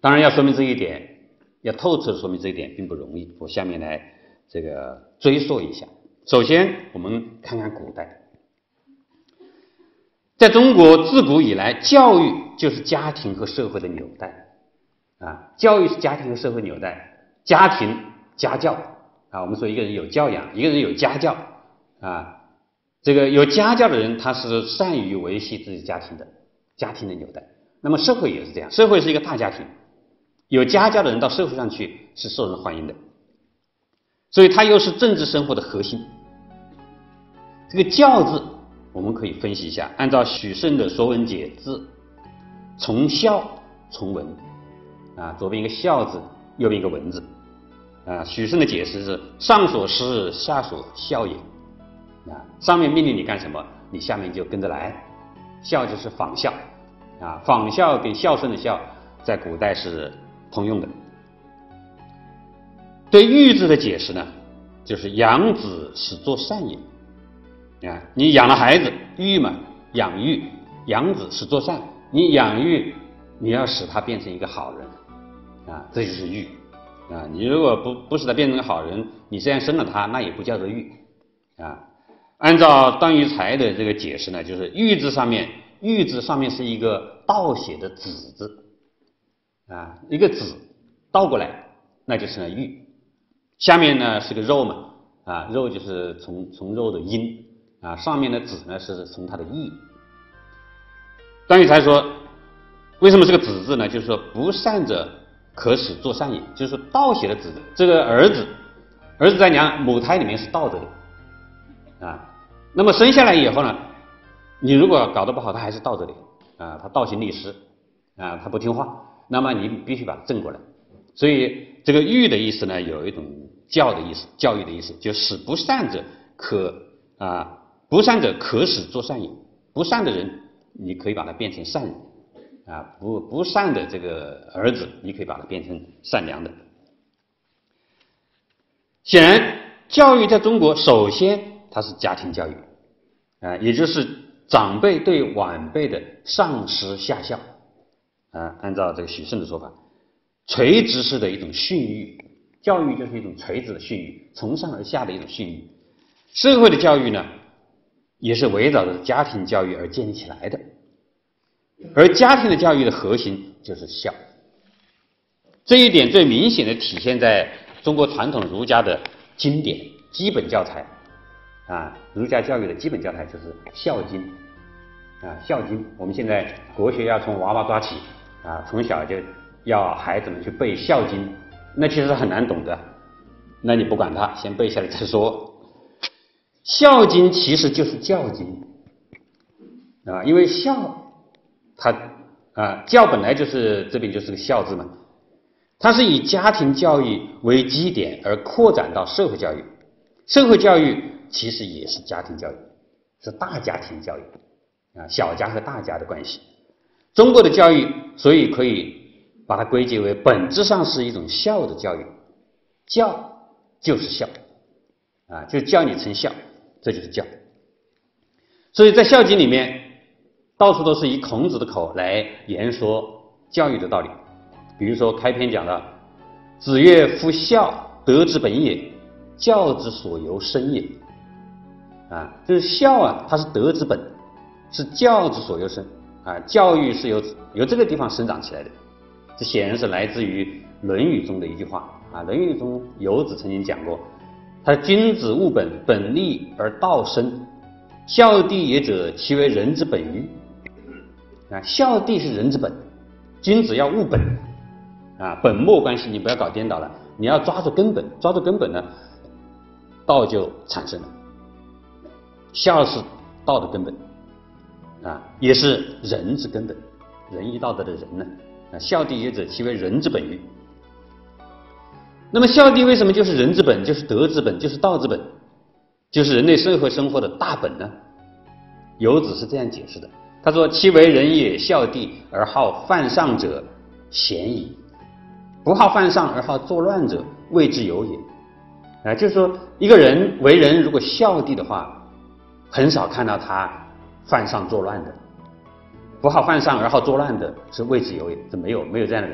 当然要说明这一点，要透彻说明这一点并不容易。我下面来这个追溯一下。首先，我们看看古代，在中国自古以来，教育就是家庭和社会的纽带啊，教育是家庭和社会纽带，家庭家教啊，我们说一个人有教养，一个人有家教啊，这个有家教的人，他是善于维系自己家庭的纽带。那么社会也是这样，社会是一个大家庭，有家教的人到社会上去是受人欢迎的，所以它又是政治生活的核心。这个教字我们可以分析一下，按照许慎的《说文解字》，从孝从文啊，左边一个孝字，右边一个文字啊。许慎的解释是上所施，下所效也啊，上面命令你干什么，你下面就跟着来。孝就是仿效啊，仿效跟孝顺的孝在古代是通用的。对育字的解释呢，就是养子使作善也啊，你养了孩子，育嘛，养育，养子使作善，你养育，你要使他变成一个好人啊，这就是育啊。你如果不使他变成个好人，你虽然生了他，那也不叫做育啊。按照段玉裁的这个解释呢，就是育字上面是一个倒写的子字啊，一个子倒过来，那就成了育。下面呢是个肉嘛啊，肉就是从肉的阴啊，上面的子呢是从它的义。段玉裁说，为什么是个子字呢？就是说不善者可使作善也，就是说倒写的子，这个儿子在母胎里面是倒着的啊，那么生下来以后呢，你如果搞得不好，他还是倒着的啊，他倒行逆施啊，他不听话，那么你必须把它正过来。所以这个育的意思呢，有一种教的意思，教育的意思，就使不善者可使作善也，不善的人你可以把它变成善人啊，不善的这个儿子你可以把它变成善良的。显然教育在中国首先它是家庭教育啊，也就是长辈对晚辈的上施下效啊，按照这个许慎的说法，垂直式的一种训育，教育就是一种垂直的训育，从上而下的一种训育。社会的教育呢，也是围绕着家庭教育而建立起来的，而家庭的教育的核心就是孝。这一点最明显的体现在中国传统儒家的经典基本教材啊，儒家教育的基本教材就是《孝经》啊，《孝经》我们现在国学要从娃娃抓起啊，从小就要孩子们去背《孝经》，那其实很难懂的，那你不管它，先背下来再说。《孝经》其实就是教经啊，因为孝它教本来就是这边就是个孝字嘛，它是以家庭教育为基点而扩展到社会教育，社会教育其实也是家庭教育，是大家庭教育啊，小家和大家的关系。中国的教育所以可以把它归结为本质上是一种孝的教育，教就是孝啊，就教你成孝，这就是教。所以在《孝经》里面到处都是以孔子的口来言说教育的道理。比如说开篇讲了子曰夫孝，德之本也，教之所由生也啊，就是孝啊，它是德之本，是教之所由生啊，教育是由这个地方生长起来的。这显然是来自于《论语》中的一句话啊，《论语》中游子曾经讲过，他说君子务本，本立而道生，孝弟也者，其为人之本与？啊，孝弟是人之本，君子要务本啊，本末关系你不要搞颠倒了，你要抓住根本，抓住根本呢，道就产生了。孝是道的根本啊，也是人之根本，仁义道德的人呢啊，孝弟也者，其为人之本与？那么孝弟为什么就是人之本，就是德之本，就是道之本，就是人类社会生活的大本呢？游子是这样解释的，他说：“其为人也，孝弟而好犯上者，贤矣；不好犯上而好作乱者，谓之有也。”啊，就是说一个人为人如果孝弟的话，很少看到他犯上作乱的；不好犯上而好作乱的，是谓之有也。这没有这样的人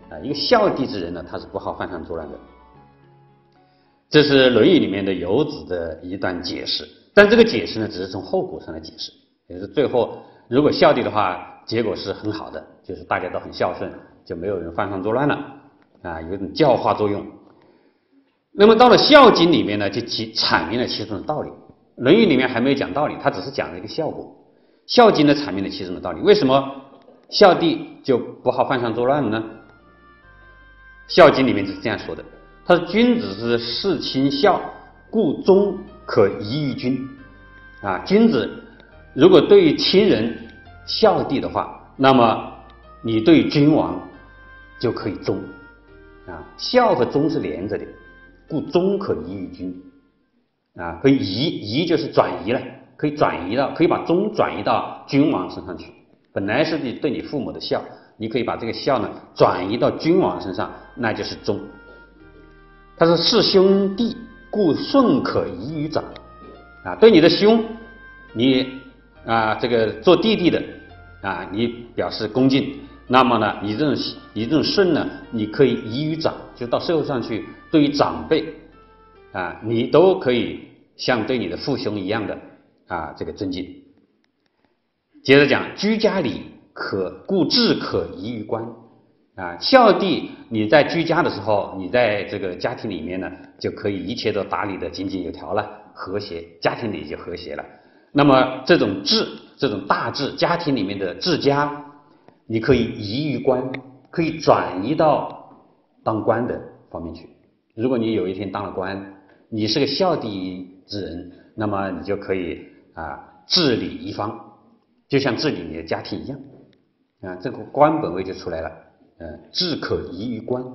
一个孝悌之人呢，他是不好犯上作乱的。这是《论语》里面的游子的一段解释，但这个解释呢，只是从后果上来解释，也就是最后如果孝悌的话，结果是很好的，就是大家都很孝顺，就没有人犯上作乱了有一种教化作用。那么到了《孝经》里面呢，就阐明了其中的道理。《论语》里面还没有讲道理，它只是讲了一个效果。《孝经》呢阐明了其中的道理，为什么孝悌就不好犯上作乱了呢？《孝经》里面是这样说的，他说：“君子之事亲孝，故忠可移于君。”君子如果对于亲人孝悌的话，那么你对君王就可以忠。孝和忠是连着的，故忠可移于君。可以移就是转移了，可以把忠转移到君王身上去。本来是你对你父母的孝，你可以把这个孝呢转移到君王身上，那就是忠。他说：“是兄弟，故顺可移于长。”对你的兄，你这个做弟弟的你表示恭敬，那么呢，你这种顺呢，你可以移于长，就到社会上去，对于长辈你都可以像对你的父兄一样的这个尊敬。接着讲，居家礼故志可移于官。孝悌，你在居家的时候，你在这个家庭里面呢，就可以一切都打理得井井有条了，和谐，家庭里就和谐了。那么这种治，这种大治，家庭里面的治家，你可以移于官，可以转移到当官的方面去。如果你有一天当了官，你是个孝悌之人，那么你就可以治理一方，就像治理你的家庭一样这个官本位就出来了。志可移于官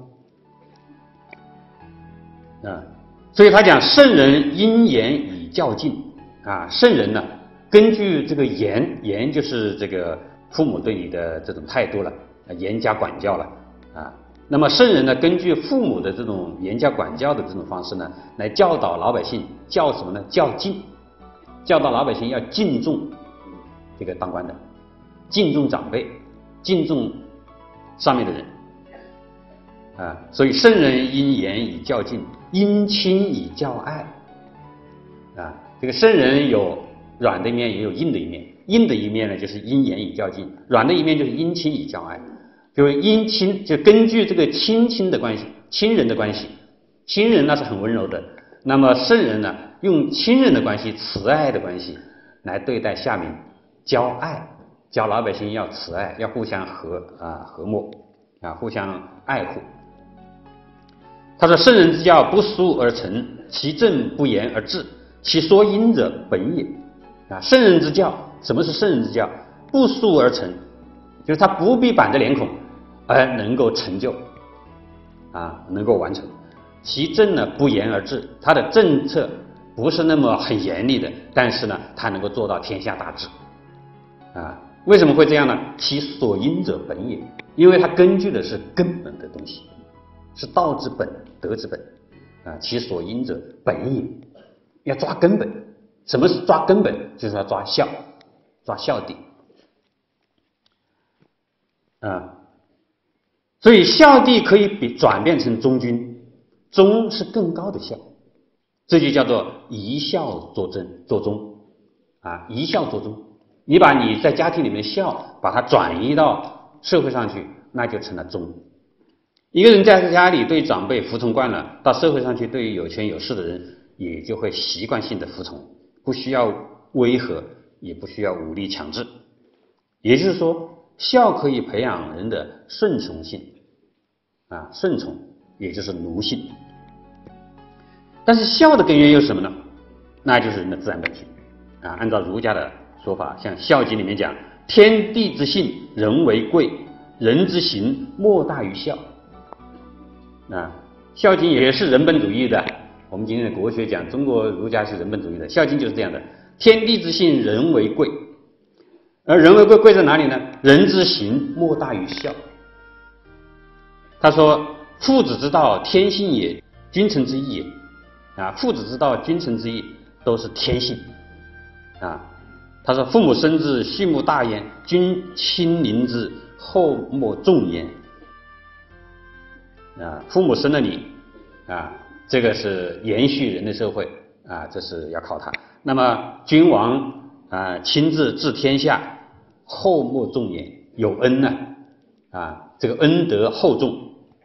所以他讲圣人因言以教进圣人呢，根据这个言就是这个父母对你的这种态度了，严加管教了那么圣人呢，根据父母的这种严加管教的这种方式呢，来教导老百姓，教什么呢？教敬，教导老百姓要敬重这个当官的，敬重长辈，敬重上面的人所以圣人因言以教敬，因亲以教爱这个圣人有软的一面，也有硬的一面。硬的一面呢，就是因言以教敬；软的一面就是因亲以教爱。就是因亲，就根据这个亲的关系，亲人的关系，亲人那是很温柔的。那么圣人呢，用亲人的关系、慈爱的关系来对待下面，教爱，教老百姓要慈爱，要互相和睦互相爱护。他说：“圣人之教，不疏而成，其正不言而治，其所因者本也。”圣人之教，什么是圣人之教？不疏而成，就是他不必板着脸孔而能够成就能够完成。其政呢不言而治，他的政策不是那么很严厉的，但是呢，他能够做到天下大治为什么会这样呢？其所因者本也，因为他根据的是根本的东西，是道之本，德之本其所因者本也，要抓根本。什么是抓根本？就是要抓孝，抓孝悌所以孝悌可以转变成忠君，忠是更高的孝，这就叫做一孝作忠一孝作忠。你把你在家庭里面孝，把它转移到社会上去，那就成了忠。一个人在家里对长辈服从惯了，到社会上去对于有权有势的人也就会习惯性的服从，不需要威吓，也不需要武力强制。也就是说，孝可以培养人的顺从性顺从也就是奴性。但是孝的根源又是什么呢？那就是人的自然本性按照儒家的说法，像《孝经》里面讲：“天地之性，人为贵，人之行，莫大于孝。”孝经也是人本主义的。我们今天的国学讲中国儒家是人本主义的，孝经就是这样的：天地之性，人为贵。而人为贵，贵在哪里呢？人之行，莫大于孝。他说：“父子之道，天性也；君臣之义也。”父子之道、君臣之义都是天性他说：“父母生之，畜牧大焉；君亲临之，后莫重焉。” 父母生了你这个是延续人的社会这是要靠他。那么君王亲自治天下，后莫重焉，有恩呢这个恩德厚重。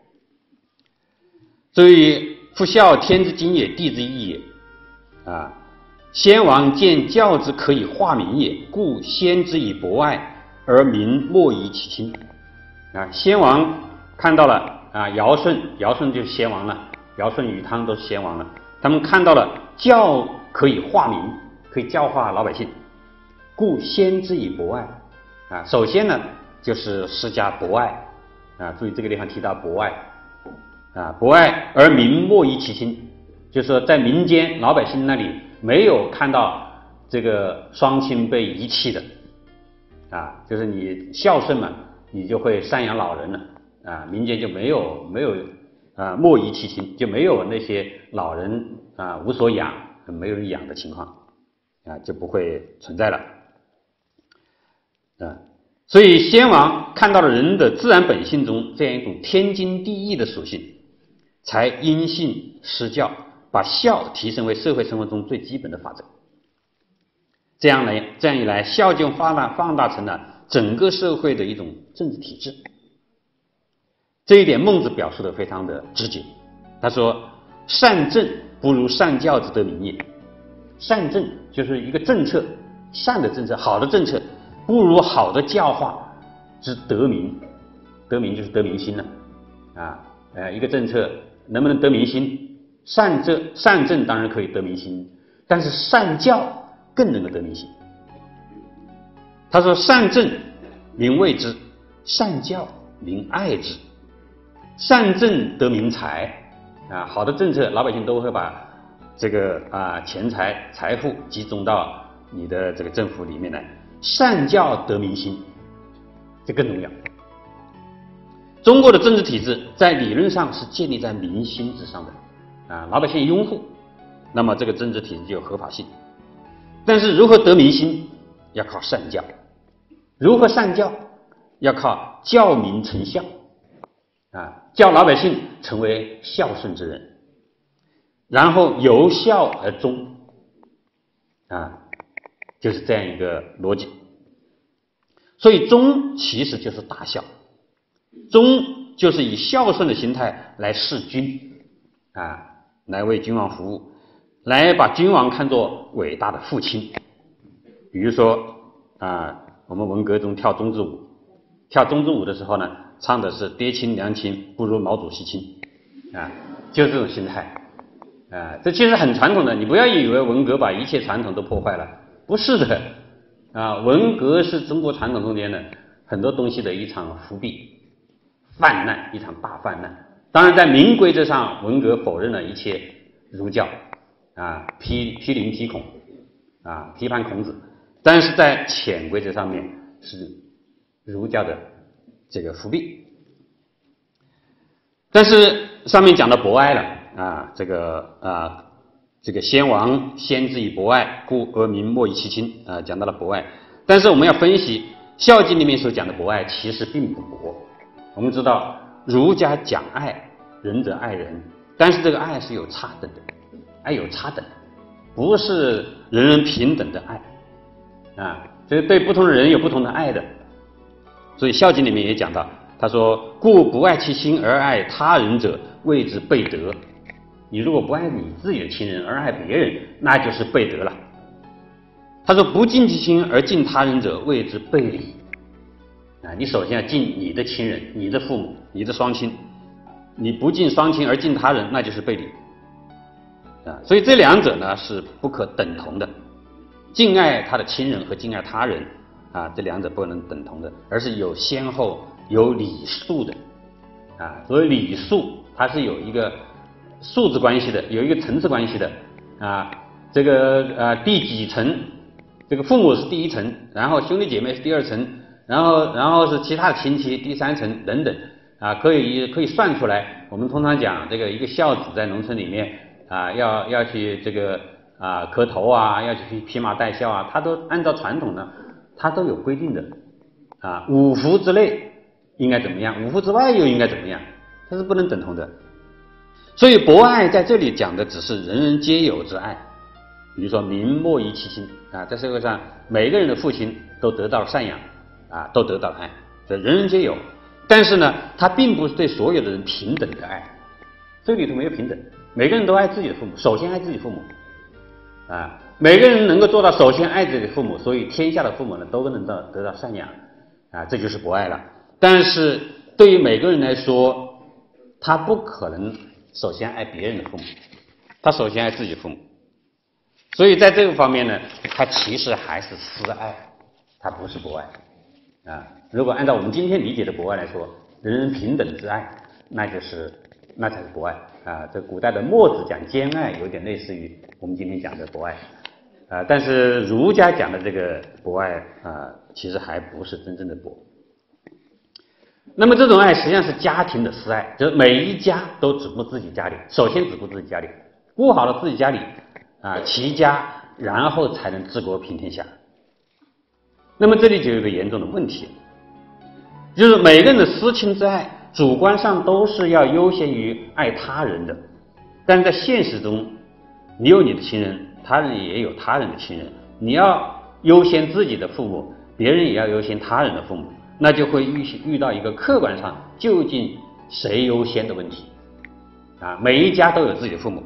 所以夫孝，天之经也，地之义也先王见教之可以化民也，故先之以博爱，而民莫以其亲先王看到了尧舜就是先王了，尧舜禹汤都是先王了，他们看到了教可以化民，可以教化老百姓，故先之以博爱首先呢就是施加博爱注意这个地方提到博爱博爱而民莫以其亲，就是说在民间老百姓那里没有看到这个双亲被遗弃的就是你孝顺嘛，你就会赡养老人了民间就没有莫以其亲，就没有那些老人无所养，没有人养的情况就不会存在了所以先王看到了人的自然本性中这样一种天经地义的属性，才因信施教，把孝提升为社会生活中最基本的法则。这样一来，孝就放大成了整个社会的一种政治体制。这一点孟子表述的非常的直接，他说善政不如善教之得民也。善政就是一个政策，善的政策，好的政策不如好的教化之得民。得民就是得民心了一个政策能不能得民心，善政当然可以得民心，但是善教更能够得民心。他说善政民畏之，善教民爱之。善政得民财好的政策老百姓都会把这个钱财财富集中到你的这个政府里面来。善教得民心，这更重要。中国的政治体制在理论上是建立在民心之上的老百姓拥护，那么这个政治体制就有合法性。但是如何得民心，要靠善教。如何善教，要靠教民成孝教老百姓成为孝顺之人，然后由孝而忠就是这样一个逻辑。所以忠其实就是大孝，忠就是以孝顺的心态来事君来为君王服务，来把君王看作伟大的父亲。比如说我们文革中跳忠字舞，跳忠字舞的时候呢，唱的是爹亲娘亲不如毛主席亲就是这种心态这其实很传统的，你不要以为文革把一切传统都破坏了，不是的文革是中国传统中间的很多东西的一场伏笔泛滥，一场大泛滥。当然在明规则上，文革否认了一切儒教批林批孔批判孔子，但是在潜规则上面是儒教的这个伏笔。但是上面讲到博爱了这个先王先之以博爱，故而民莫以其亲讲到了博爱。但是我们要分析《孝经》里面所讲的博爱其实并不博。我们知道儒家讲爱，仁者爱人，但是这个爱是有差等的，爱有差等，不是人人平等的爱这个对不同的人有不同的爱的。所以《孝经》里面也讲到，他说故不爱其亲而爱他人者，谓之悖德。你如果不爱你自己的亲人而爱别人，那就是悖德了。他说不敬其亲而敬他人者，谓之悖礼你首先要敬你的亲人，你的父母，你的双亲，你不敬双亲而敬他人，那就是悖礼所以这两者呢是不可等同的。敬爱他的亲人和敬爱他人这两者不能等同的，而是有先后有礼数的所谓礼数它是有一个数字关系的，有一个层次关系的这个第几层，这个父母是第一层，然后兄弟姐妹是第二层，然后是其他的亲戚第三层等等可以算出来。我们通常讲这个一个孝子在农村里面要去这个磕头要去披麻戴孝他都按照传统呢，他都有规定的五福之内应该怎么样，五福之外又应该怎么样它是不能等同的。所以博爱在这里讲的只是人人皆有之爱，比如说民莫疑其心啊，在社会上每个人的父亲都得到了赡养啊，都得到了爱，这人人皆有。但是呢，它并不是对所有的人平等的爱，这里头没有平等，每个人都爱自己的父母，首先爱自己父母啊，每个人能够做到首先爱自己的父母，所以天下的父母呢都能得到赡养啊，这就是博爱了。但是对于每个人来说，他不可能首先爱别人的父母，他首先爱自己的父母，所以在这个方面呢，他其实还是私爱，他不是博爱啊。如果按照我们今天理解的博爱来说，人人平等之爱，那才是博爱啊。这古代的墨子讲兼爱，有点类似于我们今天讲的博爱啊。但是儒家讲的这个博爱啊，其实还不是真正的博。那么这种爱实际上是家庭的私爱，就是每一家都只顾自己家里，首先只顾自己家里，顾好了自己家里啊，齐家，然后才能治国平天下。那么这里就有一个严重的问题，就是每个人的私亲之爱，主观上都是要优先于爱他人的，但是在现实中，你有你的亲人，他人也有他人的亲人，你要优先自己的父母，别人也要优先他人的父母，那就会遇到一个客观上究竟谁优先的问题啊！每一家都有自己的父母，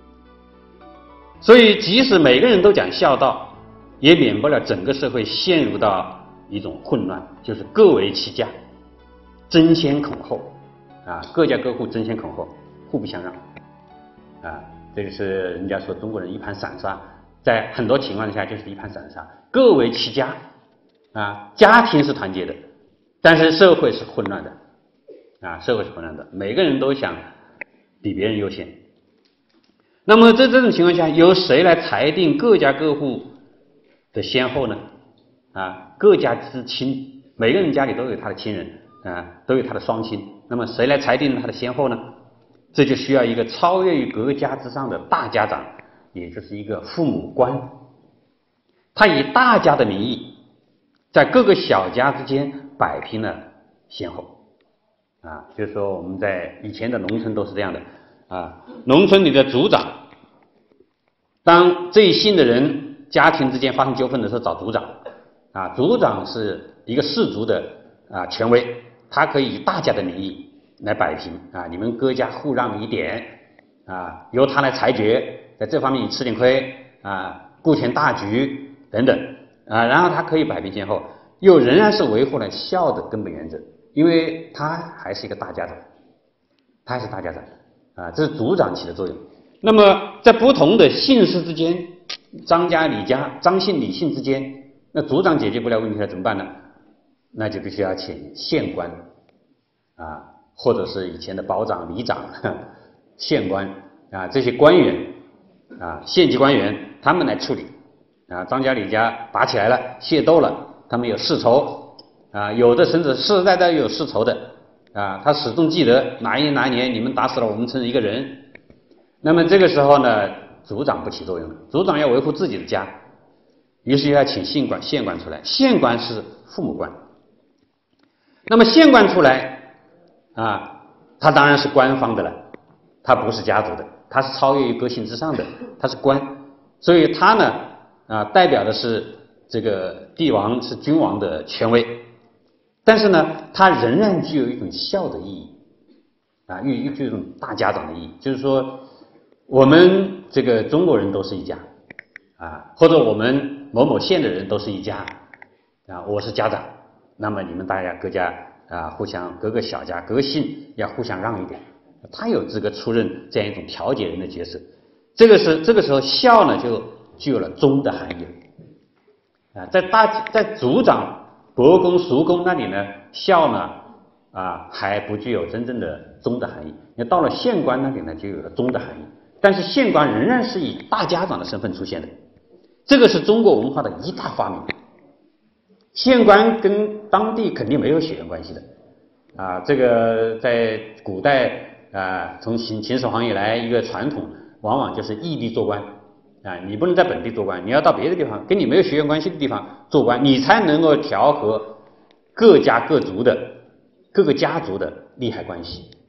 所以即使每个人都讲孝道，也免不了整个社会陷入到一种混乱，就是各为其家，争先恐后啊，各家各户争先恐后，互不相让啊，这就是人家说中国人一盘散沙，在很多情况下就是一盘散沙，各为其家啊，家庭是团结的，但是社会是混乱的啊，社会是混乱的，每个人都想比别人优先。那么在这种情况下，由谁来裁定各家各户的先后呢？啊，各家之亲，每个人家里都有他的亲人啊，都有他的双亲。那么谁来裁定他的先后呢？这就需要一个超越于各家之上的大家长，也就是一个父母官。他以大家的名义，在各个小家之间摆平了先后。啊，就是说我们在以前的农村都是这样的啊，农村里的族长，当这一姓的人家庭之间发生纠纷的时候找族长啊，族长是一个氏族的权威，他可以以大家的名义来摆平啊，你们各家互让一点啊，由他来裁决，在这方面你吃点亏啊，顾全大局等等啊，然后他可以摆平先后，又仍然是维护了孝的根本原则，因为他还是一个大家长，他还是大家长啊，这是族长起的作用。那么在不同的姓氏之间，张家李家，张姓李姓之间，那族长解决不了问题了怎么办呢？那就必须要请县官啊，或者是以前的保长、里长、县官啊，这些官员啊，县级官员他们来处理啊。张家李家打起来了，械斗了，他们有世仇啊，有的甚至世世代代有世仇的啊，他始终记得哪一年你们打死了我们村一个人。那么这个时候呢，族长不起作用了，族长要维护自己的家，于是要请县官出来，县官是父母官。那么县官出来啊，他当然是官方的了，他不是家族的，他是超越于各姓之上的，他是官，所以他呢代表的是这个帝王是君王的权威，但是呢，他仍然具有一种孝的意义啊，具有一种大家长的意义，就是说我们这个中国人都是一家啊，或者我们某某县的人都是一家啊，我是家长，那么你们大家各家啊，互相各个小家各个姓要互相让一点，他有资格出任这样一种调解人的角色。这个时候孝呢就具有了宗的含义了啊，在族长、伯公、叔公那里呢，孝呢还不具有真正的宗的含义。那到了县官那里呢，就有了宗的含义。但是县官仍然是以大家长的身份出现的，这个是中国文化的一大发明。县官跟当地肯定没有血缘关系的啊，这个在古代从秦始皇以来一个传统，往往就是异地做官啊，你不能在本地做官，你要到别的地方跟你没有血缘关系的地方做官，你才能够调和各家各族的各个家族的利害关系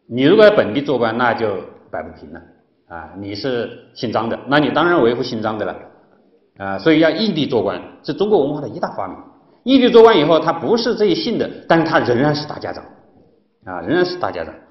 你如果在本地做官，那就摆不平了啊！你是姓张的，那你当然维护姓张的了啊！所以要异地做官，是中国文化的一大发明。异地做官以后，他不是这一姓的，但是他仍然是大家长啊，仍然是大家长。